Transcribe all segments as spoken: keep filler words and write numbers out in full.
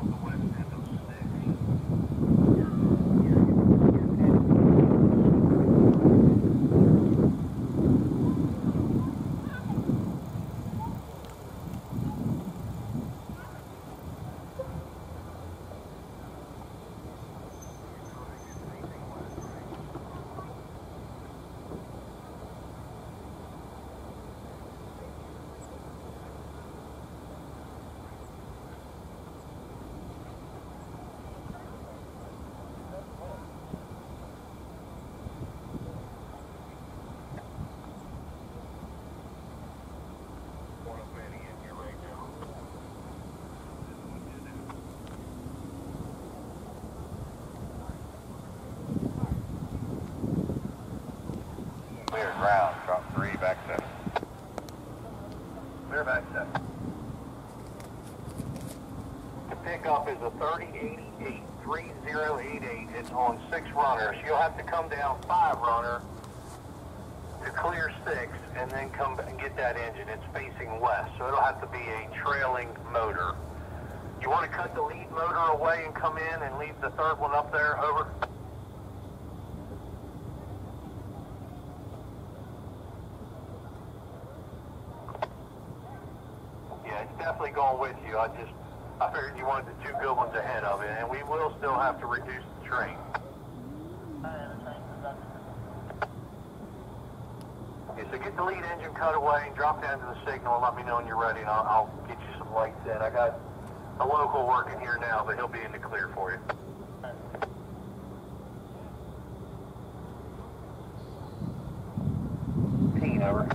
Clear ground, drop three, back seven. Clear back seven. The pickup is a thirty eighty-eight, three zero eight eight. It's on six runners. You'll have to come down five runner to clear six and then come and get that engine. It's facing west, so it'll have to be a trailing motor. You want to cut the lead motor away and come in and leave the third one up there? Over. Definitely going with you. I just, I figured you wanted the two good ones ahead of it, and we will still have to reduce the train. Okay, so get the lead engine cut away and drop down to the signal and let me know when you're ready, and I'll, I'll get you some lights in. I got a local working here now, but he'll be in the clear for you. Teen, over.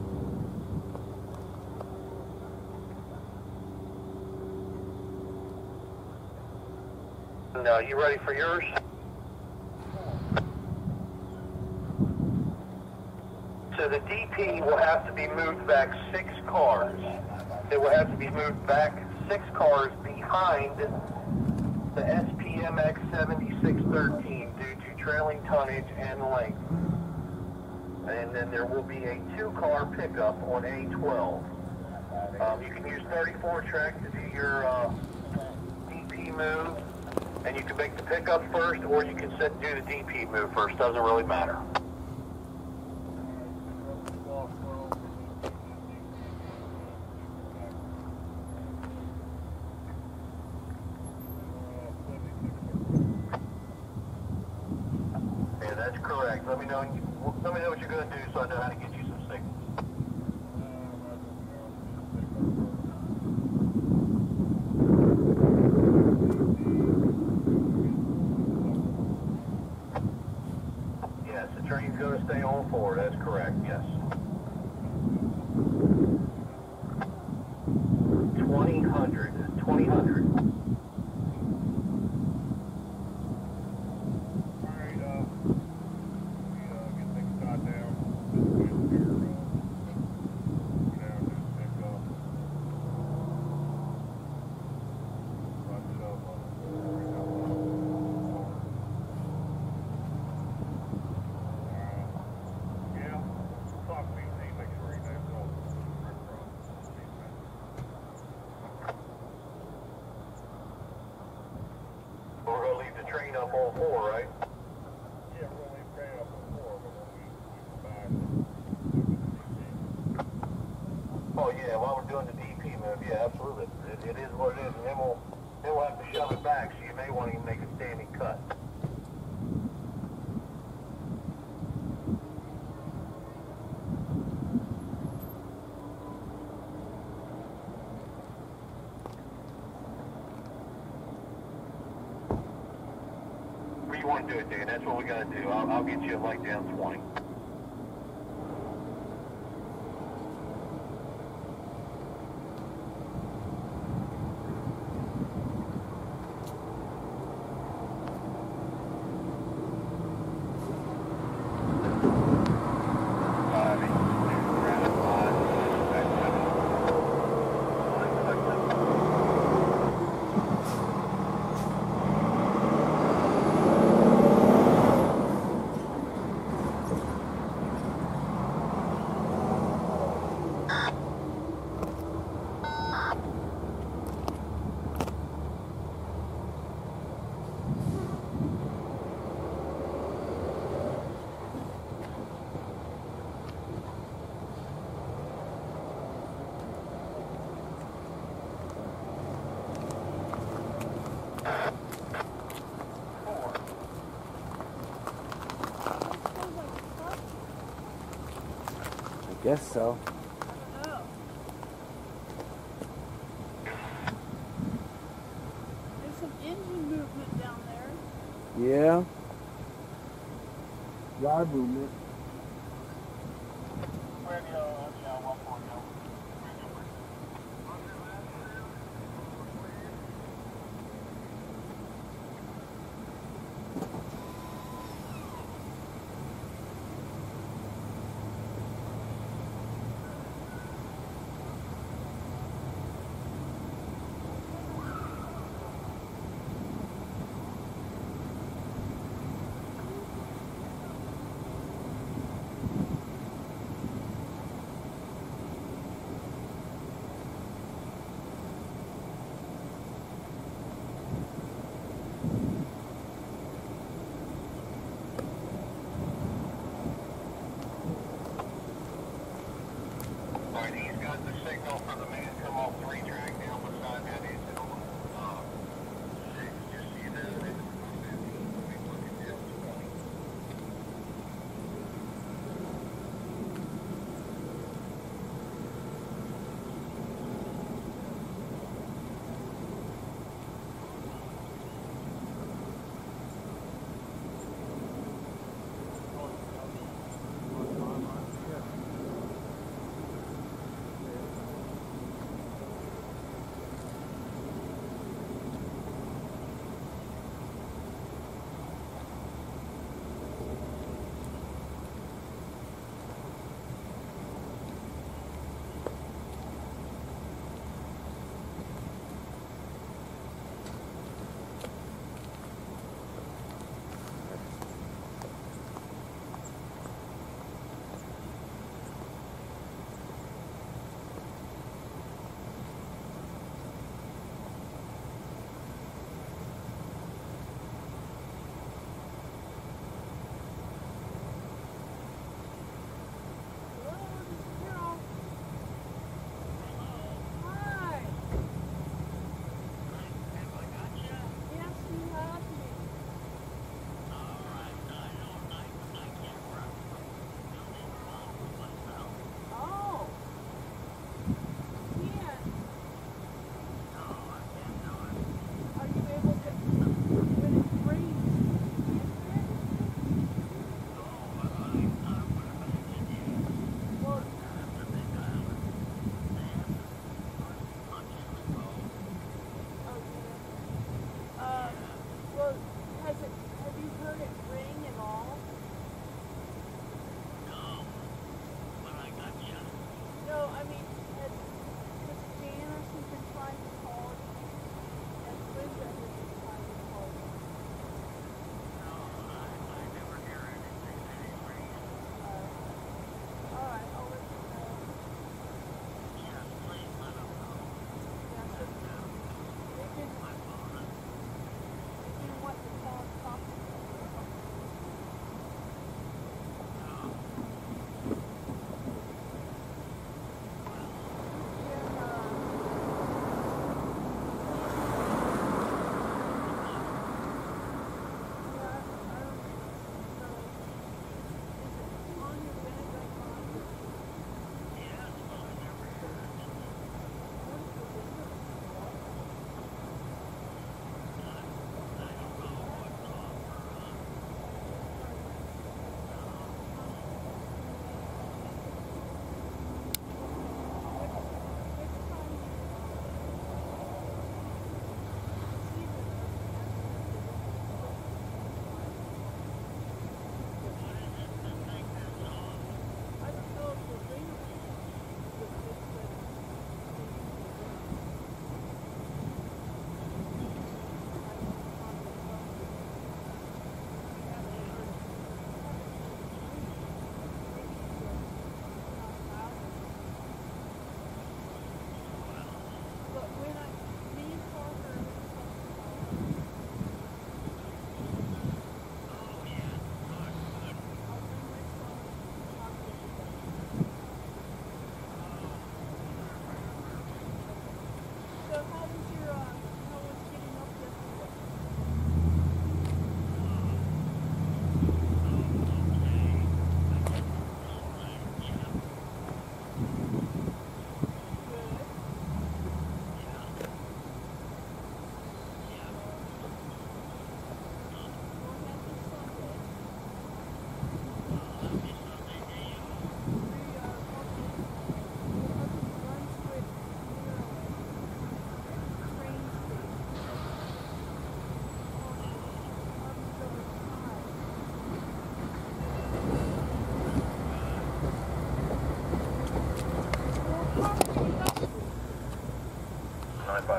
No, you ready for yours? So the D P will have to be moved back six cars. It will have to be moved back six cars behind the S P M X seventy-six thirteen due to trailing tonnage and length. And then there will be a two-car pickup on A twelve. Um, you can use thirty-four track to do your uh, D P move. And you can make the pickup first, or you can sit, do the D P move first. Doesn't really matter. Yeah, that's correct. Let me know. Let me know what you're going to do, so I know how to get you some signals. The train's going to stay on four, that's correct, yes. twenty hundred, twenty hundred. Alright, uh, we, uh, get things shot down. This is here, uh, go down to pick up. Run it up on We're going to leave the train up on four, right? Yeah, we're going to leave the train up on four, but when we, we come back, Oh yeah, while we're doing the D P move, yeah, absolutely. It, it is what it is, and then we'll, then we'll have to shove it back, so you may want to make a standing cut. Where you want to do it, Dan? That's what we got to do. I'll, I'll get you a light down twenty. Guess so. I don't know. There's some engine movement down there. Yeah. Yard movement.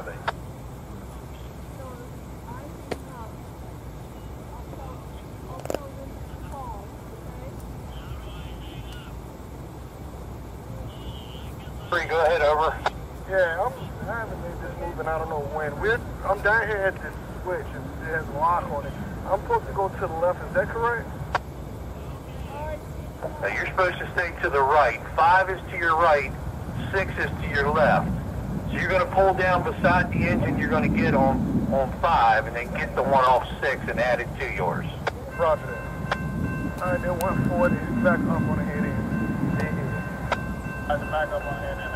they? So I can, um, I'll tell, I'll tell them to call, okay? Three, go ahead, over. Yeah, I'm I haven't made this move and I don't know when. We're I'm down here at this switch and it has a lock on it. I'm supposed to go to the left, is that correct? Alright, Now you're supposed to stay to the right. Five is to your right, six is to your left. So you're going to pull down beside the engine you're going to get on, on five and then get the one off six and add it to yours. Roger that. Alright, then one forty, back up on the head end. Stay here. I have to back up on the head end.